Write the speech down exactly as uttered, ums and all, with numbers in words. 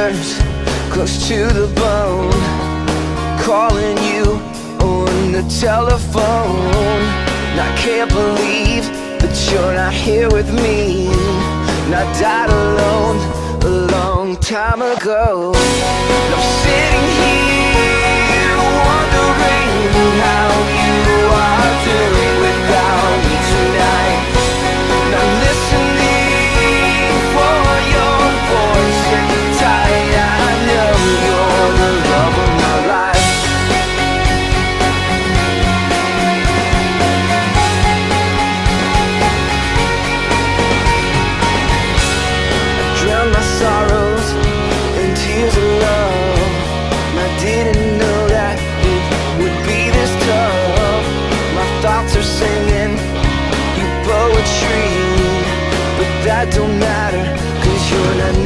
nerves close to the bone, calling you on the telephone. And I can't believe that you're not here with me, and I died alone a long time ago. And I'm sitting here wondering how you are doing without me tonight. And I'm listening for your voice sitting tight. I know you're the love of my life. I drown my sorrows in tears of love, and I didn't know that it would be this tough. My thoughts are singing you poetry, but that don't matter, 'cause you're not